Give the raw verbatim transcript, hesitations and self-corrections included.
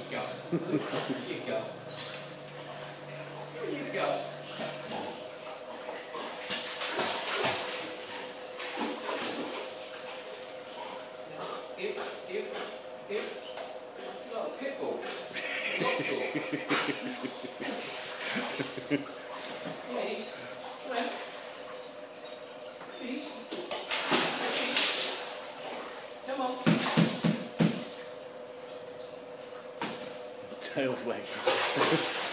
go. Here you go. Here you go. If, if, if you got a pickle, lockjaw. Please, come on. Please. Please. Come on. Tail's wagging.